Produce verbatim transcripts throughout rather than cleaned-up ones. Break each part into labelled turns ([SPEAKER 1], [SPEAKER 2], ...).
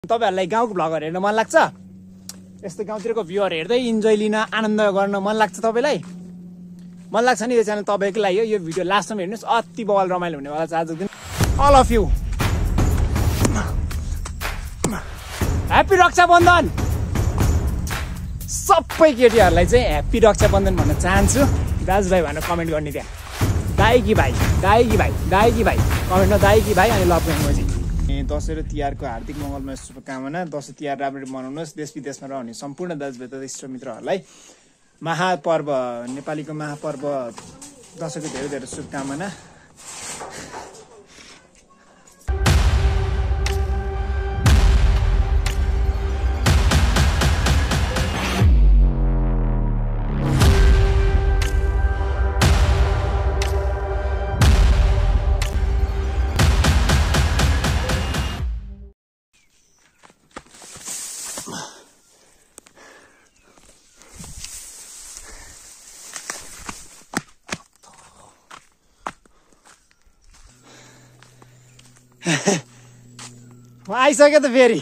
[SPEAKER 1] तपाईहरुलाई गाउँको भ्लगहरु हेर्न मन लाग्छ? यस्तो गाउँतिरको भ्यूहरु हेर्दै इन्जोय लिन आनन्द गर्न मन लाग्छ तपाईलाई? मन लाग्छ नि यो च्यानल तपाईकै लागि हो। यो भिडियो लास्टसम्म हेर्नुस्, अति बवाल रमाइलो हुनेवाला छ आजको दिन। All of you happy Rakshabandhan. सबै केटीहरुलाई चाहिँ ह्यापी रक्षाबन्धन भन्न चाहन्छु। दाजुभाइ भनेर कमेन्ट गर्ने त्यहाँ। दाइ कि भाइ, दाइ कि भाइ, दाइ कि भाइ कमेन्टमा दाइ कि भाइ अनि लभ इमोजी। दसैँ र तिहारको हार्दिक मङ्गलमय शुभकामना। दसैँ तिहार राम्ररी मनाउनुहोस्। देश विदेशमा रहने सम्पूर्ण दाजुभाइ तथा इष्टमित्रहरूलाई महापर्व, नेपालीको महापर्व दसैँको धेरै धेरै शुभकामना। आइसक्यो त फेरि।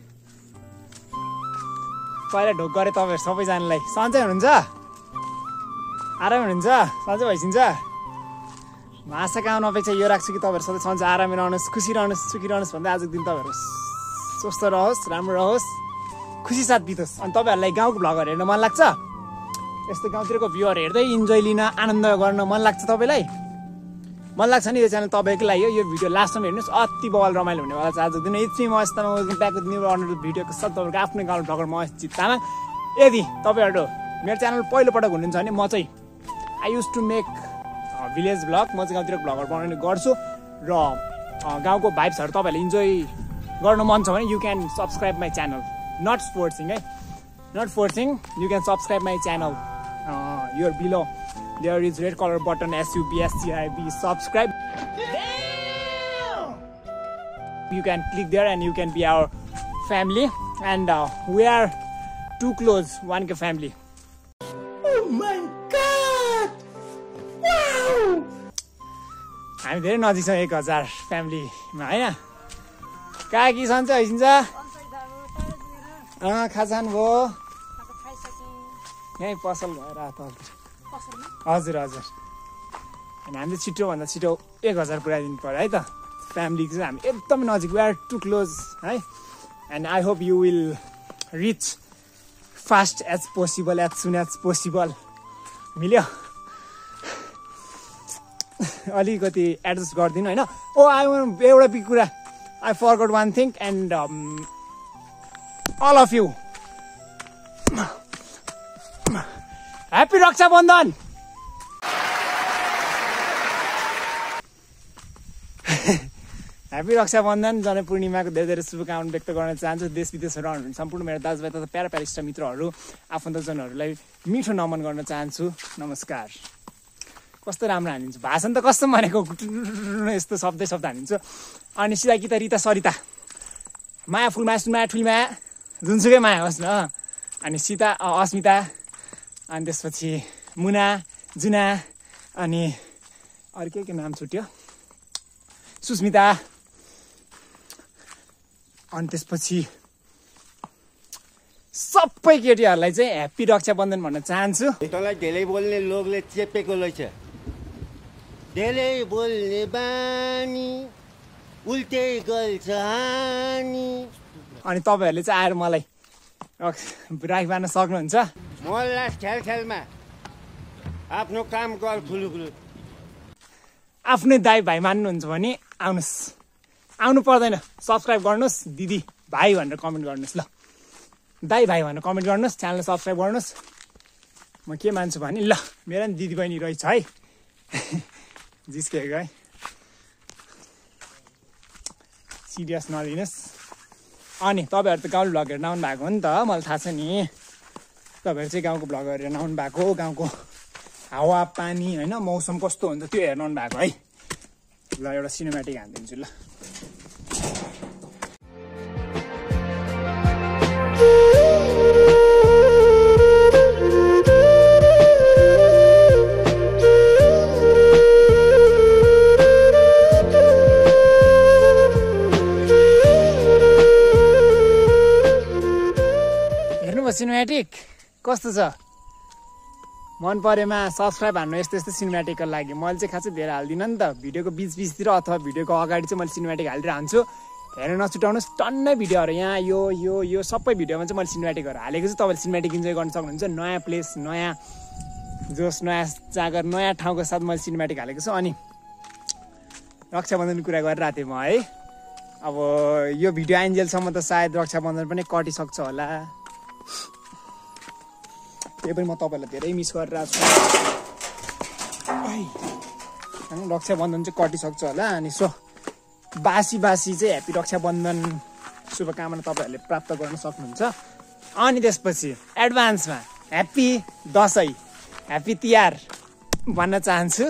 [SPEAKER 1] पहिला ढोक गरे तपाईँहरू सबैजनालाई। सन्चै हुनुहुन्छ? आरामै हुनुहुन्छ? सन्चै भइसिन्छ? म आशा कामना अपेक्षा यो राख्छु कि तपाईँहरू सधैँ सन्चै आरामै रहनुहोस्, खुसी रहनुहोस्, सुखी रहनुहोस् भन्दै आजको दिन तपाईँहरू स्वस्थ रहोस्, राम्रो रहोस्, खुसी साथ बितोस्। अनि तपाईँहरूलाई गाउँको भ्लगहरू हेर्न मन लाग्छ? यस्तो गाउँतिरको भ्यूहरु हेर्दै इन्जोय लिन आनन्द गर्न मन लाग्छ तपाईलाई? मन लाग्छ नि यो च्यानल तपाईकै लागि हो। यो भिडियो लास्टसम्म हेर्नुस्, अति बवाल रमाइलो हुनेवाला छ आजको दिन। It's me Mahesh Tamang, welcome back with new another भिडियोको साथ तपाईँहरूको आफ्नै गाउँ भ्लगर महेश तामाङ। यदि तपाईँहरू मेरो च्यानल पहिलोपटक हुनुहुन्छ भने म चाहिँ I use to make village vlog. म चाहिँ गाउँतिर भ्लगहरू बनाउने गर्छु र गाउँको भाइब्सहरू तपाईँहरूले इन्जोय गर्न मन छ भने you can subscribe my channel. Not forcing है, not forcing, you can subscribe my channel. Your below there is red color button, S U B S C I B, subscribe. Damn! You can click there and you can be our family, and uh, we are too close, one K family. Oh my god! Wow! हामी धेरै नजिक छौँ एक हजार फ्यामिलीमा होइन? कहाँ कि सन्चै भइसिन्छ? अँ खाजान भयो? यहीँ पसल भएर त। हजुर हजुर। अनि हामीले छिटोभन्दा छिटो एक हजार पुऱ्याइदिनु पर्यो है त। फ्यामिली चाहिँ हामी एकदमै नजिक, वी आर टु क्लोज है। And I hope you will reach fast as possible, as soon as possible. मिल्यो? अलिकति एडजस्ट गरिदिनु होइन। ओ आई एउटा बिग कुरा, I forgot one thing and all of you happy Rakshabandhan. Happy Rakshabandhan, जनै पूर्णिमाको धेरै धेरै शुभकामना व्यक्त गर्न चाहन्छु। देश विदेशमा रहनुहुने सम्पूर्ण मेरो दाजुभाइ तथा प्यारा प्यारा इष्ट मित्रहरू, आफन्तजनहरूलाई मिठो नमन गर्न चाहन्छु। नमस्कार। कस्तो राम्रो हानिन्छ भाषण त, कस्तो भनेको यस्तो शब्दै शब्द हानिन्छ। अनि सिधा कि त रिता सरिता, माया फुल माया सुन माया ठुली माया, जुनसुकै माया होस् न। अनि सीता अस्मिता, अनि त्यसपछि मुना जुना, अनि अरू के के नाम छुट्यो, सुस्मिता। अनि त्यसपछि सबै केटीहरूलाई चाहिँ ह्याप्पी रक्षाबन्धन भन्न चाहन्छु।
[SPEAKER 2] तँलाई धेरै बोल्ने लोकले चेपेको रहेछ। धेरै बोल्ने बानी उल्टै गल्छ हानी।
[SPEAKER 1] अनि तपाईँहरूले चाहिँ आएर मलाई राखी बाँध्न सक्नुहुन्छ।
[SPEAKER 2] मोहल्ला खेल खेलमा आफ्नो काम गर खुलुखुलु।
[SPEAKER 1] आफ्नै दाइ भाइ मान्नुहुन्छ भने आउनुहोस्, आउनु पर्दैन। सब्सक्राइब गर्नुहोस्, दिदी भाइ भनेर कमेन्ट गर्नुहोस्। ल दाइ भाइ भनेर कमेन्ट गर्नुहोस्, च्यानललाई सब्सक्राइब गर्नुहोस्। म के मान्छु भने ल मेरो नि दिदी बहिनी रहेछ है। जिस्केको है, सिरियस नलिनुहोस्। अनि तपाईँहरू त गाउँ भ्लग हेर्न आउनु भएको हो नि त, मलाई थाहा छ नि। तपाईँहरू चाहिँ गाउँको भ्लगहरू हेर्न आउनु भएको, गाउँको हावा पानी होइन मौसम कस्तो हुन्छ त्यो हेर्न आउनु भएको है। ल एउटा सिनेमेटिक हानिदिन्छु ल। हेर्नुभयो सिनेमेटिक कस्तो छ मन परेमा सब्सक्राइब हान्नु यस्तो यस्तो सिनेमेटिकको लागि मैले चाहिँ खासै धेरै हाल्दिनँ नि त भिडियोको बिच बिचतिर अथवा भिडियोको अगाडि चाहिँ मैले सिनेमेटिक हालिदिएर हान्छु हेर्न नछुटाउनुहोस् टन्नै भिडियोहरू यहाँ यो यो यो सबै भिडियोमा चाहिँ मैले सिनेमेटिकहरू हालेको छु तपाईँले सिनेमेटिक इन्जोय गर्न सक्नुहुन्छ नयाँ प्लेस नयाँ जोस नयाँ जागर नयाँ ठाउँको साथ मैले सिनेमेटिक हालेको छु अनि रक्षाबन्धनको कुरा गरिरहेको थिएँ म है अब यो भिडियो आइन्जेलसम्म त सायद रक्षाबन्धन पनि कटिसक्छ होला त्यही पनि म तपाईँलाई धेरै मिस गरिरहेको छु रक्षाबन्धन चाहिँ कटिसक्छ होला अनि सो बासी बासी चाहिँ ह्याप्पी रक्षाबन्धन शुभकामना तपाईँहरूले प्राप्त गर्न सक्नुहुन्छ अनि त्यसपछि एडभान्समा ह्याप्पी दसैँ ह्याप्पी तिहार भन्न चाहन्छु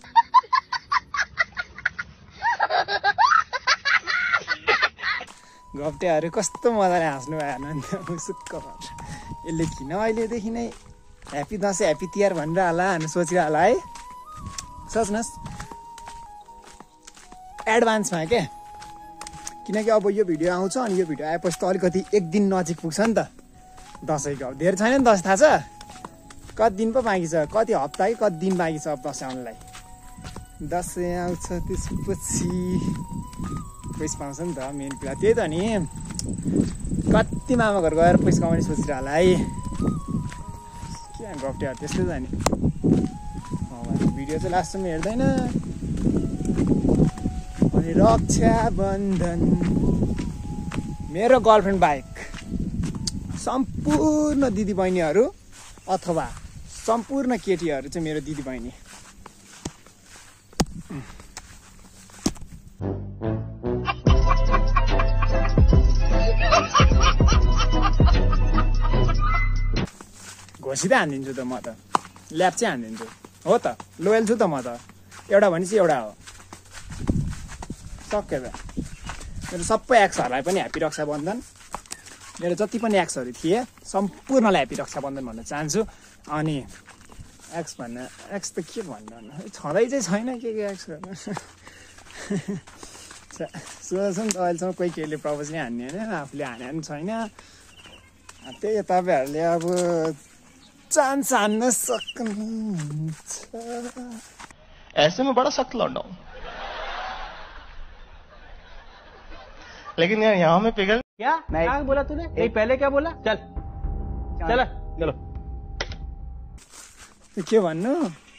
[SPEAKER 1] घप्टेहरू कस्तो मजाले हाँस्नु भयो सुक्क यसले किन अहिलेदेखि नै ह्याप्पी दसैँ ह्याप्पी तिहार भनेर होला हामी सोचिरह होला है सोच्नुहोस् एडभान्समा क्या किनकि अब यो भिडियो आउँछ अनि यो भिडियो आएपछि त अलिकति एक दिन नजिक पुग्छ नि त दसैँको अब धेरै छैन नि दसैँ थाहा छ कति दिन पो बाँकी छ कति हप्ता है कति दिन बाँकी छ अब दसैँ आउनुलाई दसैँ आउँछ त्यसपछि पैसा पाउँछ नि त मेन कुरा त्यही त नि कति मामा घर गएर पैसा कमाउने सोचिरह होला है के गफ्टेहरू त्यस्तै त नि भिडियो चाहिँ लास्टसम्म हेर्दैन अनि रक्षाबन्धन मेरो गर्लफ्रेन्ड बाहेक सम्पूर्ण दिदीबहिनीहरू अथवा सम्पूर्ण केटीहरू चाहिँ मेरो दिदीबहिनी घोसी त हानिदिन्छु त म त ल्याब चाहिँ हानिदिन्छु हो त लोयल छु त म त एउटा भनेपछि एउटा हो सक्यो त मेरो सबै एक्सहरूलाई पनि ह्याप्पी रक्षाबन्धन मेरो जति पनि एक्सहरू थिए सम्पूर्णलाई ह्याप्पी रक्षाबन्धन भन्न चाहन्छु अनि एक्स भन्न एक्स त के भन्नु छँदै चाहिँ छैन के के एक्स गर्नु सोच नि त अहिलेसम्म कोही केहीले प्रपोज नै हान्ने होइन आफूले हाने पनि छैन त्यही तपाईँहरूले अब चान्स हान्न सक्नुहुन्छ
[SPEAKER 3] ऐसे में बड़ा सख्त लौंडा हूं लेकिन यार यहाँ में पिघल
[SPEAKER 4] क्या क्या बोला तूने नहीं पहले क्या बोला चल चल चलो
[SPEAKER 1] के भन्नु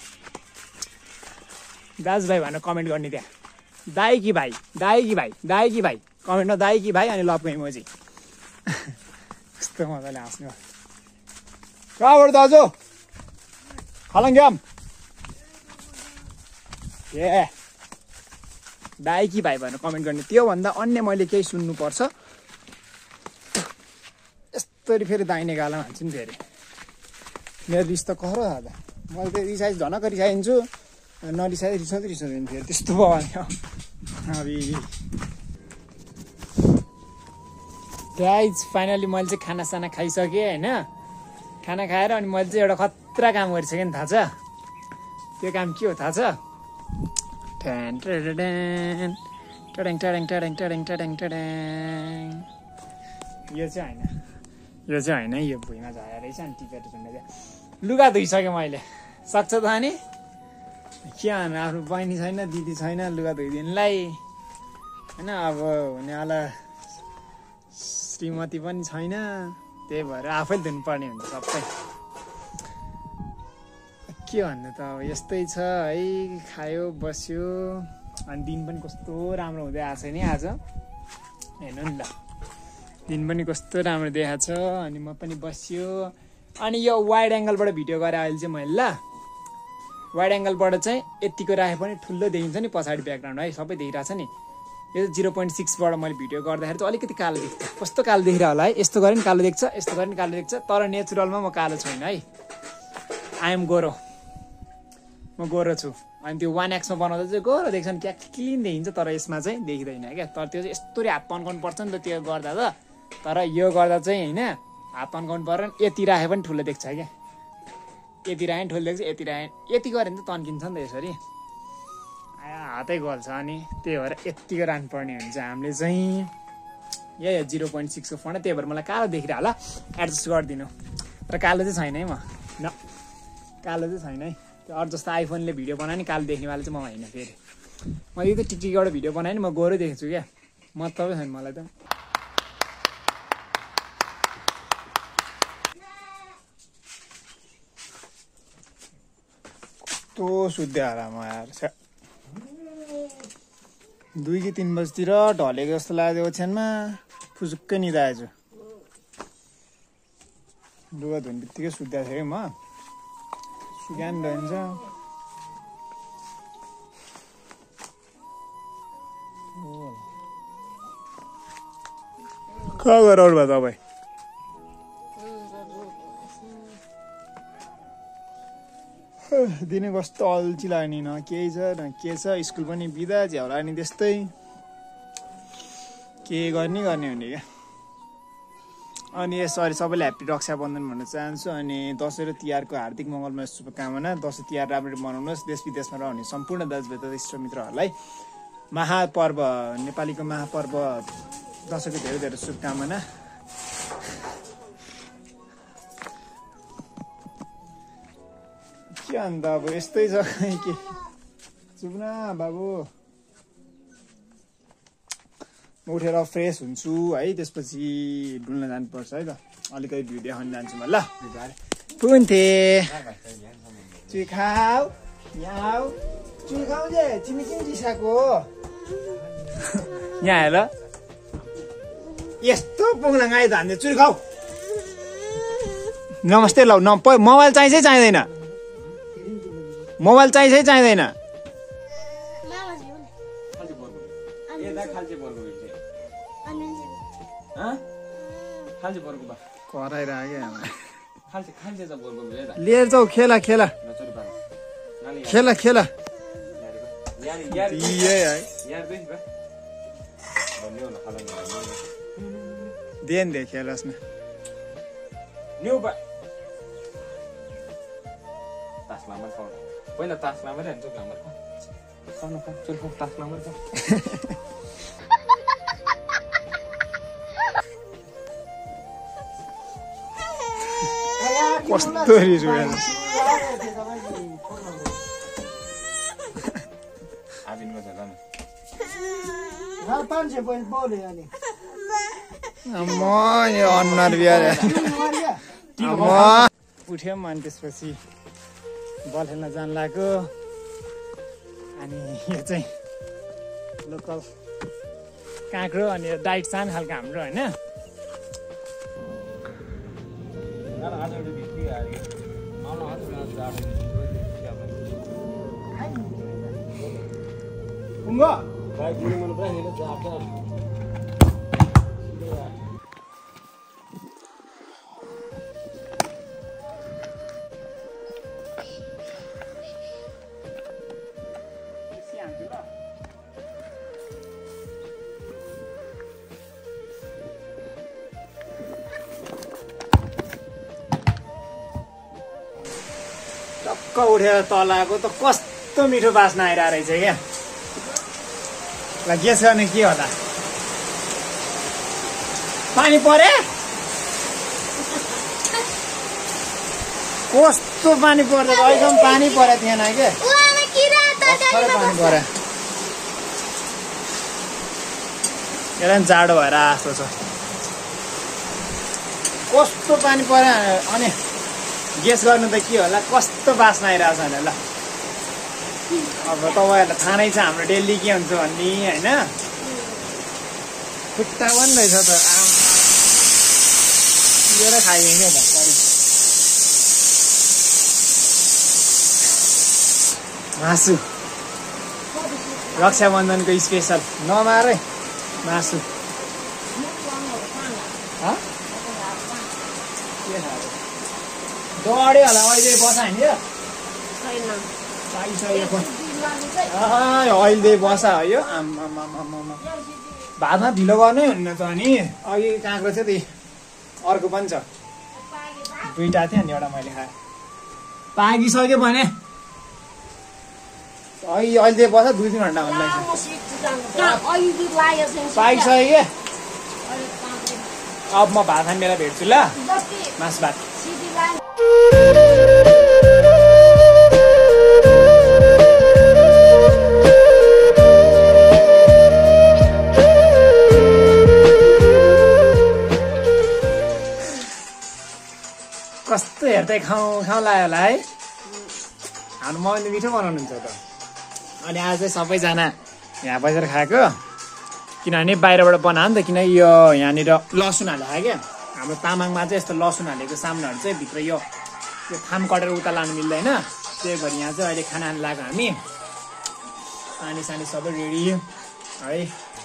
[SPEAKER 1] दाजुभाइ भनेर कमेन्ट गर्ने त्यहाँ दाइ कि भाइ दाइ कि भाइ दाइ कि भाइ कमेन्टमा दाइ कि भाइ अनि लभको इमोजी कस्तो मजाले हाँस्नु कहाँबाट दाजु खलङ्ग्याम ए दाइ कि भाइ भनेर कमेन्ट गर्ने त्योभन्दा अन्य मैले केही सुन्नुपर्छ यस्तरी फेरि दाहिने गालामा हान्छु नि फेरि मेरो रिस त करो दादा मैले त रिसाइज झनक रिसाइन्छु नरिसाइ रिसाउँदै रिसाउँदैन फेरि त्यस्तो भयो गाइज फाइनली मैले चाहिँ खानासाना खाइसकेँ होइन खाना खाएर अनि मैले चाहिँ एउटा खतरा काम गरिसकेँ नि थाहा छ त्यो काम के हो थाहा छ ट्यान ट्यान टड्याङ टड्याङ टड्याङ टड्याङ टड्याङ टड्याङ यो चाहिँ होइन यो चाहिँ होइन यो भुइँमा झरेर रहेछ अनि टिपेर झुन्डे लुगा धोइसकेँ मैले सक्छ त अनि के भन्नु आफ्नो बहिनी छैन दिदी छैन लुगा धोइदिनुलाई होइन अब हुनेवाला श्रीमती पनि छैन त्यही भएर आफैले धुनुपर्ने हुन्छ सबै के भन्नु त अब यस्तै छ है खायो बस्यो अनि दिन पनि कस्तो राम्रो हुँदै आएको छ नि आज हेर्नु नि ल दिन पनि कस्तो राम्रो देखाएको छ अनि म पनि बस्यो अनि यो वाइड एङ्गलबाट भिडियो गरेँ अहिले चाहिँ मैले ल वाइड एङ्गलबाट चाहिँ यतिको राखे पनि ठुलो देखिन्छ नि पछाडि ब्याकग्राउन्ड है सबै देखिरहेको छ नि यो चाहिँ जिरो पोइन्ट सिक्सबाट मैले भिडियो गर्दाखेरि चाहिँ अलिकति कालो देख्छ कस्तो कालो देखिरह होला है यस्तो गरे नि कालो देख्छ यस्तो गरे नि कालो देख्छ तर नेचुरलमा म कालो छैन है आइएम गोरो म गोरो छु अनि त्यो वान एक्समा बनाउँदा चाहिँ गोरो देख्छ नि क्या क्लिन देखिन्छ तर यसमा चाहिँ देखिँदैन क्या तर त्यो चाहिँ यस्तोरी हात पन्काउनु पर्छ नि त त्यो गर्दा त तर यो गर्दा चाहिँ होइन हात पन्काउनु पर्यो यति राखे पनि ठुलो देख्छ क्या यति राखे ठुलो देख्छ यति राखे यति गऱ्यो भने त तन्किन्छ नि त यसरी हातै गल्छ अनि त्यही भएर यत्तिको राख्नुपर्ने हुन्छ हामीले चाहिँ यही जिरो पोइन्ट सिक्सको फोन त्यही भएर मलाई कालो देखिरह होला एडजस्ट गरिदिनु तर कालो चाहिँ छैन है म न कालो चाहिँ छैन है त्यो अरू जस्तो आइफोनले भिडियो बनायो नि कालो देख्नेवाला चाहिँ म होइन फेरि मैले त टिकटिकबाट भिडियो बनाएँ नि म गोरै देखेको छु क्या मतलबै छैन मलाई त कस्तो सुत्यो होला म यार दुई कि तिन बजीतिर ढलेको जस्तो लाग्यो ओछ्यानमा फुसुक्कै निदाएछु लुगा धुने बित्तिकै सुत्दा थिएँ म सुकान रहन्छ कहाँ गएर अरू भयो तपाईँ दिने कस्तो अल्छी लाग्ने न केही छ न के छ स्कुल पनि बिदा झ्याउला नि त्यस्तै के गर्ने गर्ने हुने क्या अनि यसरी सबैले ह्याप्पी रक्षाबन्धन भन्न चाहन्छु अनि दसैँ र तिहारको हार्दिक मङ्गलमय शुभकामना दसैँ तिहार राम्ररी मनाउनुहोस् देश विदेशमा रहने सम्पूर्ण दाजुभाइ तथा इष्टमित्रहरूलाई महापर्व नेपालीको महापर्व दसैँको धेरै धेरै शुभकामना के अन्त अब यस्तै छ के चुप न बाबु म उठेर फ्रेस हुन्छु है त्यसपछि डुल्न जानुपर्छ है त अलिकति भ्यू देखाउन जान्छु म ल पुन्थे चुई खाऊ यहाँ चुई खाऊ जे तिमी किन रिसाएको यहाँ हेर यस्तो पुग्न गाई धान्ने चुई खाऊ नमस्ते ल न मोबाइल चाहिन्छ चाहिँदैन मोबाइल चाहिन्छ चाहिँदैन लिएर जाऊ खेला खेला खेला खेला देन दे खेलोस् न
[SPEAKER 5] पहिला तास लामर हान्छ लामर खाउन खा चल खा तास लामर खा
[SPEAKER 1] कस्तो रिस उठ्यो
[SPEAKER 5] आबिनमा छ जानु
[SPEAKER 1] अम्मा यो अनुहार बिहार अम्मा उठ्यो अनि त्यसपछि बल खेल्न जान लाग्यो अनि यो चाहिँ लोकल काँक्रो अनि यो डाइट सानो खालको हाम्रो होइन टक्क उठेर तल आएको त कस्तो मिठो बास्ना आइरहेको रहेछ क्या ल गेस गर्ने के होला पानी परे कस्तो पानी पर्छ अहिलेसम्म पानी परेको थिएन क्या पानी परे यसलाई जाडो भएर आएको छ कस्तो पानी परे अनि गेस गर्नु त के होला कस्तो बास्ना आइरहेको छ भने ल अब तपाईँहरूलाई थाहा नै छ हाम्रो डेली के हुन्छ भन्ने होइन खुट्टा पनि रहेछ त लिएर खाइदिन्छ भर्खरै मासु रक्षाबन्धनको स्पेसल नमारै मासु डढ्यो होला अहिले बसा होइन अहिले बसा है आमा भातमा ढिलो गर्नै हुन्न त अनि अघि काँक्रो थियो त्यही अर्को पनि छ दुईवटा थियो नि एउटा मैले खाएँ पाकिसक्यो भने अहिले अहिले बस दुई तिन घन्टा हुन्छ पाकिसक्यो अब म भात खाने बेला भेट्छु ल मासु भात कस्तो हेर्दै खाउँ खाउँ लाग्यो होला है हाम्रो मम्मीले मिठो बनाउनुहुन्छ त अनि आज चाहिँ सबैजना यहाँ बसेर खाएको किनभने बाहिरबाट बनायो नि त किन यो यहाँनिर लसुन हालेको क्या हाम्रो तामाङमा चाहिँ यस्तो लसुन हालेको सामानहरू चाहिँ भित्र यो यो थाम कटेर उता लानु मिल्दैन त्यही भएर यहाँ चाहिँ अहिले खाना खानु लाग्यो हामी पानी सानी सबै रेडी है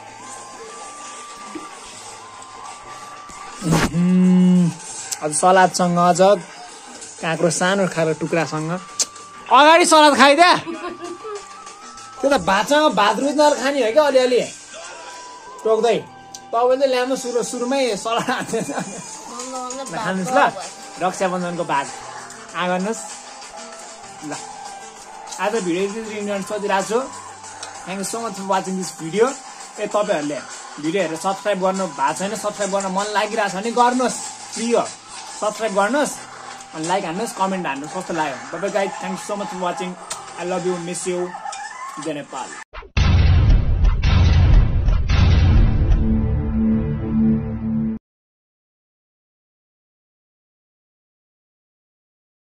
[SPEAKER 1] अझ सलादसँग अझ काँक्रो सानो खाएको टुक्रासँग अगाडि सलाद खाइदिए त्यो त भातसँग भात रुच्न खाने हो क्या अलिअलि टोक्दै तपाईँले ल्याउनु सुरु सुरुमै सलाद हाल्नुहोस् खानुहोस् ल रक्षाबन्धनको भाग आ गर्नुहोस् ल आज भिडियो रियुनियन सोचिरहेको छु thank you so much for watching this video ए तपाईँहरूले भिडियो हेरेर सब्सक्राइब गर्नु भएको छैन सब्सक्राइब गर्न मन लागिरहेको छ भने गर्नुहोस् फ्री हो सब्सक्राइब गर्नुहोस् अनि लाइक हान्नुहोस् कमेन्ट हान्नुहोस् कस्तो लाग्यो तपाईँ guys thank you so much for watching I love you miss you जय नेपाल